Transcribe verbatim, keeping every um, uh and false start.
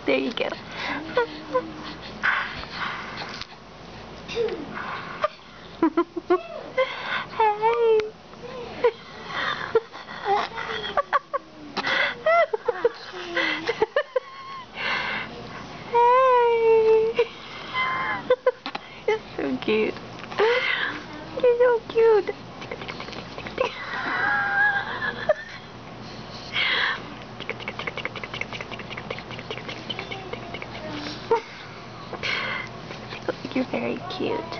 There you go. Hey. Hey. You're so cute. You're so cute. You're very cute.